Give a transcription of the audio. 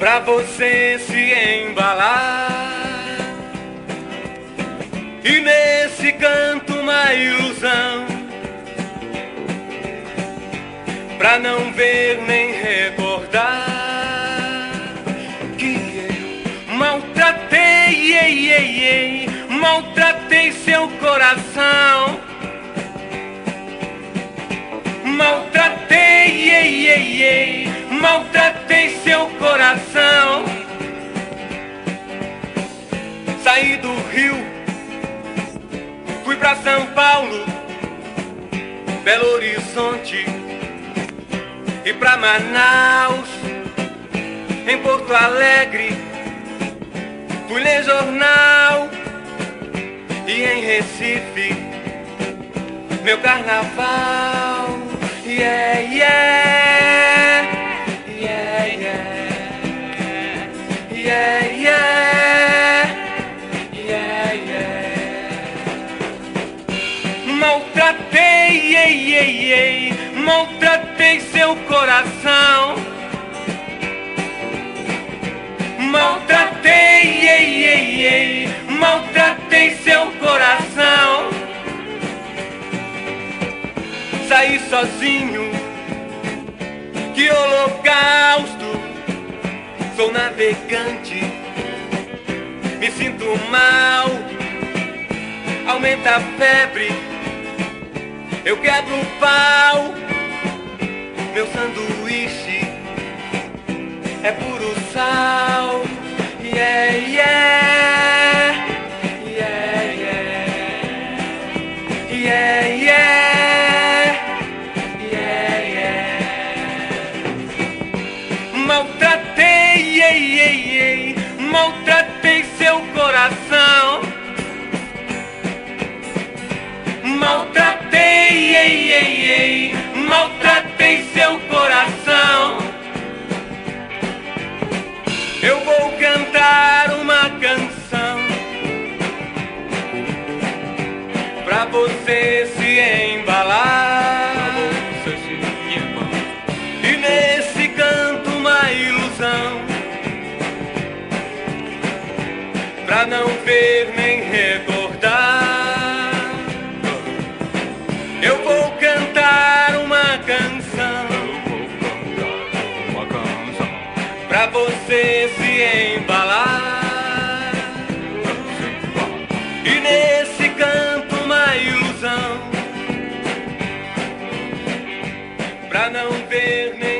pra você se embalar. E nesse canto uma ilusão, pra não ver nem recordar que eu maltratei, maltratei seu coração. Maltratei, maltratei seu coração. Saí do Rio, fui pra São Paulo, Belo Horizonte e pra Manaus. Em Porto Alegre fui ler jornal, e em Recife meu carnaval. Yeah, yeah, yeah, yeah, yeah, yeah, yeah. Maltratei, maltratei seu coração. Maltratei, maltratei seu coração. Saí sozinho, que holocausto. Sou navegante, me sinto mal. Aumenta a febre, eu quebro o pau. Meu sanduíche é puro sal. Yeah, yeah, yeah, yeah, yeah, yeah. Maltratei, maltratei seu coração. Maltratei, maltratei seu coração. Eu vou cantar uma canção pra você se embalar. E nesse canto uma ilusão, pra não ver nem recordar. Eu vou cantar uma canção pra você se embalar. E nesse canto uma ilusão, pra não ver nem